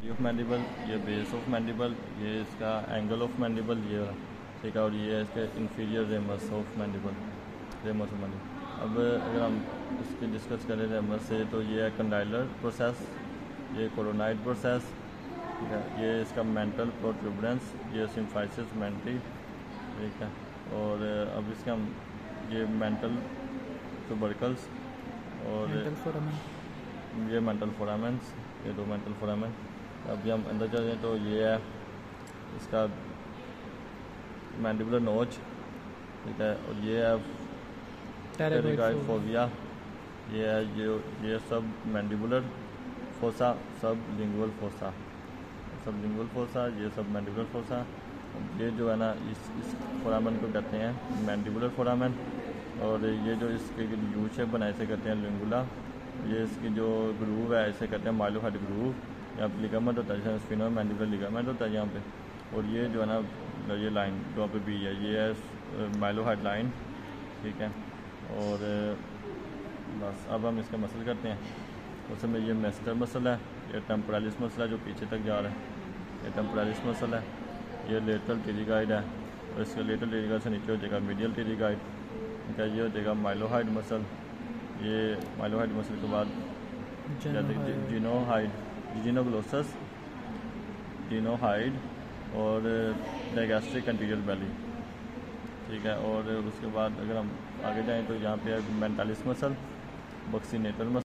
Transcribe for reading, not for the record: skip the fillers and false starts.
Of mandible, ये base of mandible, ये इसका एंगल ऑफ मैंडिबल, ये ठीक है, और ये है इसके inferior ramus of mandible, ramus of mandible. अब अगर हम इसकी डिस्कस करें रेमस से, तो ये है कंडाइलर प्रोसेस, ये कोरोनाइड प्रोसेस, ठीक है, ये इसका मेंटल प्रोट्रूबरेंस, ये सिम्फाइसिस मेंटी, ठीक है। और अब इसका हम ये मेंटल ट्यूबरकल्स और ये मेंटल फोरामेंस, ये दो मेंटल फोरामेन। अभी हम अंदर चल जाएँ तो ये है इसका मैंडिबुलर नोच, ठीक है, और ये है टेरिगॉइड फोविया, ये है ये submandibular fossa, sublingual fossa, sublingual fossa, ये सब मैंडिबुलर फोसा। ये जो है ना इस फोरामेन को कहते हैं मैंडिबुलर फोरामेन, और ये जो इसके यू शेप बनाए से कहते हैं लिंगुला। ये इसकी जो ग्रूव है इसे कहते हैं माइलोहाइड ग्रूव, यहाँ पे लिगामेंट होता है, स्फिनो मैंडिबुलर लिगामेंट होता है यहाँ पे। और ये जो है ना ये लाइन जो पे बी है, ये है माइलोहाइड लाइन, ठीक है। और बस अब हम इसका मसल करते हैं। उसमें ये मेस्टर मसल है, ये टेम्पोरालिस मसल है जो पीछे तक जा रहा है, ये टेम्पोरालिस मसल है। ये लेटरल टेरिगाइड है, और इसका लेटरल टेरिगाइड से नीचे हो जाएगा मीडियल टेरिगाइड, ठीक है। ये हो जाएगा माइलोहाइड मसल, ये माइलोहाइड मसल के बाद जिनोहाइड, जिनोग्लोसस, जिनोहाइड और डायगैस्ट्रिक एंटीरियर बेली, ठीक है। और उसके बाद अगर हम आगे जाएं तो यहाँ पे है मेंटालिस मसल, बक्सीनेटर मसल।